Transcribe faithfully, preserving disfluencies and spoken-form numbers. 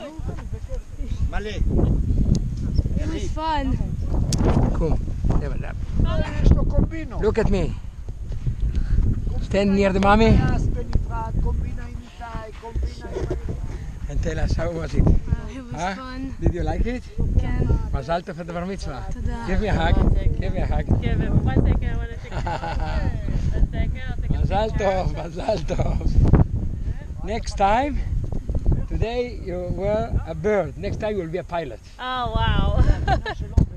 Male. It was fun. Come. Look at me. Stand near the mommy and tell us how was it. Uh, it was Huh? fun. Did you like it? Ken. Mazal tov for the bar mitzvah. Toda. Give me a hug. Give me a hug. Give it one second, I want to take a picture. One second, I'll take a Mazal picture. tov, mazal tov. Next time, today you were a bird. Next time you will be a pilot. Oh, wow.